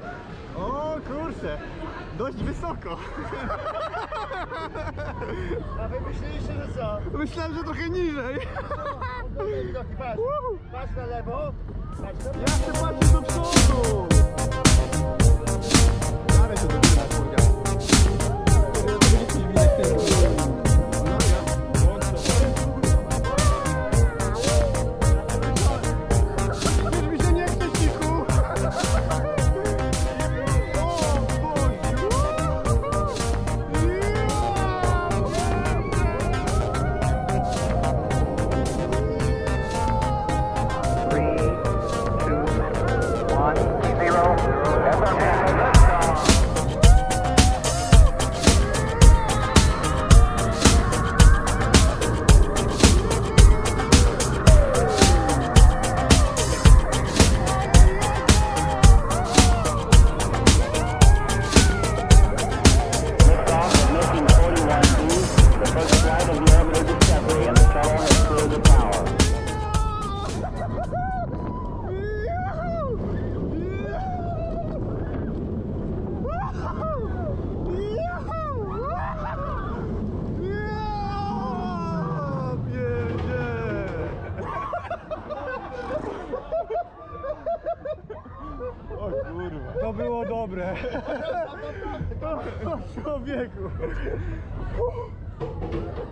O kurczę, dość wysoko. A wy myśleliście, że co? Myślałem, że trochę niżej. Patrz, patrz na lewo, patrz na Ja chcę patrzeć do przodu. Stary się dotyka, kurwa. Już mi się nie chce, cichu. O kurwa, to było dobre. O człowieku.